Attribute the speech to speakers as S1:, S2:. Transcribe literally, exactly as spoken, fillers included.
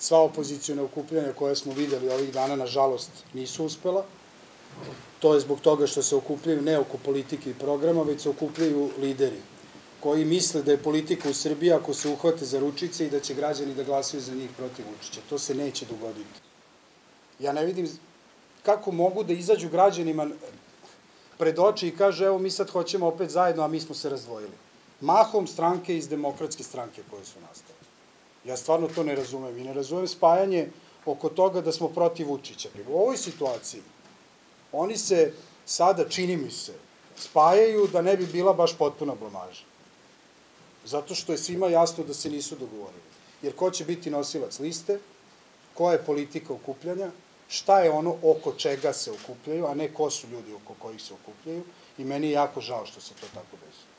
S1: Sva opozicijona okupljanja koje smo videli ovih dana, nažalost, nisu uspela. To je zbog toga što se okupljaju ne oko politike i programa, već se okupljaju lideri koji misle da je politika u Srbiji ako se uhvate za ručice i da će građani da glasaju za njih protiv Vučića. To se neće dogoditi. Ja ne vidim kako mogu da izađu građanima pred oči i kaže evo mi sad hoćemo opet zajedno, a mi smo se razdvojili. Mahom stranke iz Demokratske stranke koje su nastale. Ja stvarno to ne razumem i ne razumem spajanje oko toga da smo protiv Vučića. U ovoj situaciji oni se sada, čini mi se, spajaju da ne bi bila baš potpuna blamaža. Zato što je svima jasno da se nisu dogovorili. Jer ko će biti nosilac liste, koja je politika okupljanja, šta je ono oko čega se okupljaju, a ne ko su ljudi oko kojih se okupljaju, i meni je jako žao što se to tako desi.